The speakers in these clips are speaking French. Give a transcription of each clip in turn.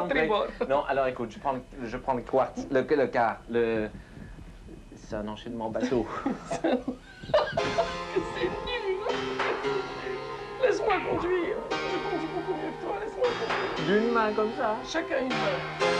le grec. tribord. Non, alors écoute, je prends le quart, le quart, c'est un enchaînement bateau. C'est nul. Laisse-moi conduire. Je conduis beaucoup mieux que toi. Laisse-moi conduire. D'une main comme ça. Chacun une main.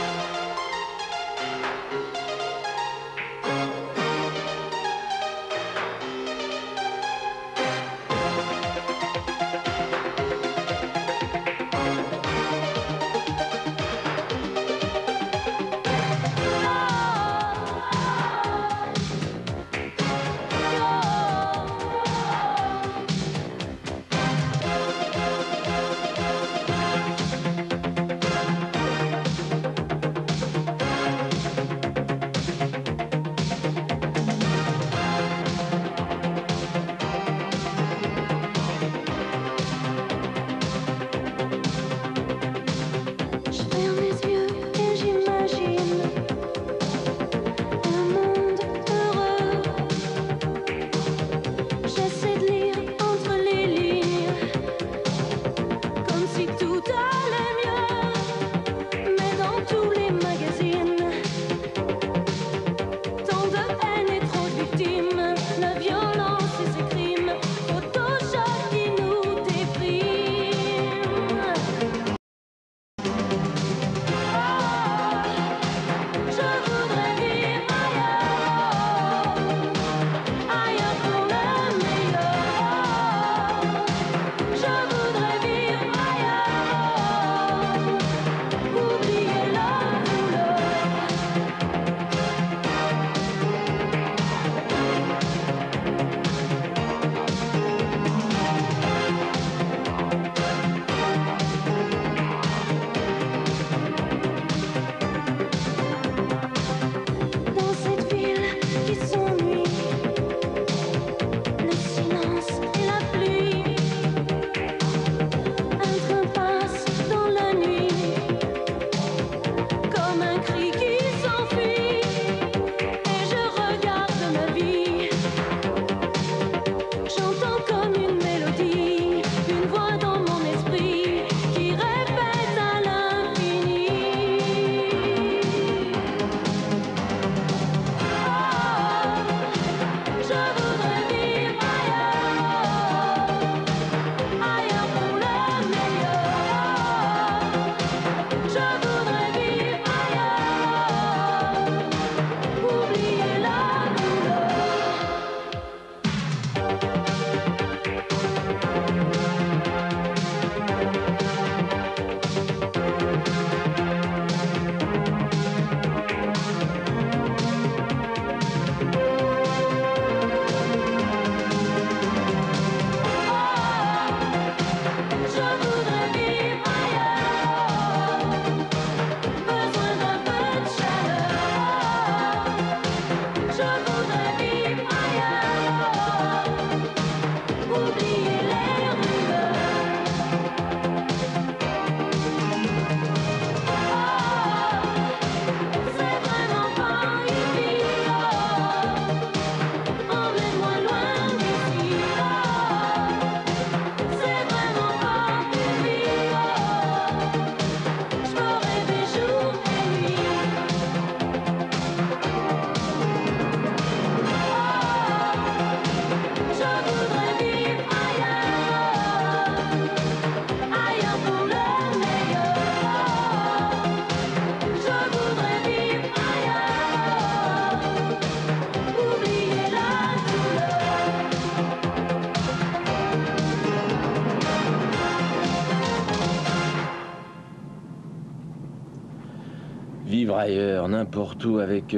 Vivre ailleurs, n'importe où, avec,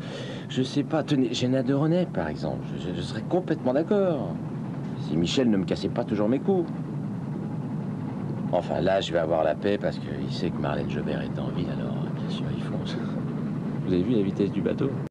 je sais pas, tenez, Jenna de René, par exemple. Je serais complètement d'accord. Si Michel ne me cassait pas toujours mes coups. Enfin, là, je vais avoir la paix parce qu'il sait que Marlène Jobert est en ville, alors bien sûr, il fonce. Vous avez vu la vitesse du bateau?